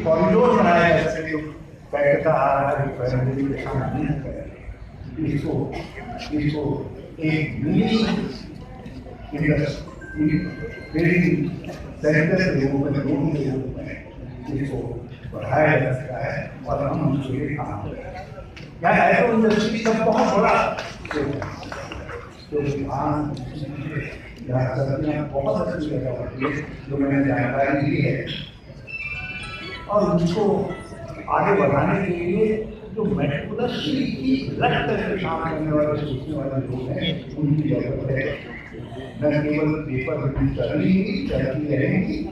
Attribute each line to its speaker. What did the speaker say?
Speaker 1: Corridor बनाया जा सके, कहता आ रहा है फैमिली के सामने इसको इसको एक मिनी इंडस्ट्री सेंटर के रूप में, रूम के रूप में इसको बढ़ाया जा सकता है और हम उसके लिए काम करें। यहाँ एग्रो इंडस्ट्री का बहुत बड़ा जो यहाँ बहुत अच्छी जगह होती है जो मैंने जानकारी दी है, और उसको आगे बढ़ाने के लिए जो मेट्रोलॉजी की अलग तरह से काम करने वाले, सोचने वाले लोग हैं, उनकी जरूरत है। न केवल पेपर चलती रहेगी